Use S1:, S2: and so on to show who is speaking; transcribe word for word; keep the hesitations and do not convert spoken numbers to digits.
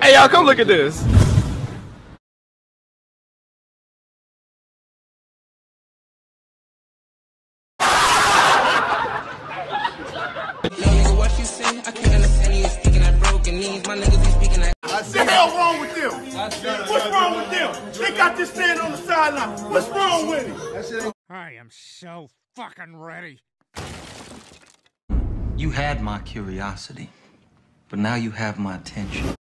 S1: Hey, y'all, come look at this.
S2: What you say? I can't understand you speaking at broken knees. My niggas be speaking at.
S3: What the hell wrong with them? What's wrong with them? They got this stand on the sideline. What's wrong with him?
S4: I am so fucking ready.
S5: You had my curiosity, but now you have my attention.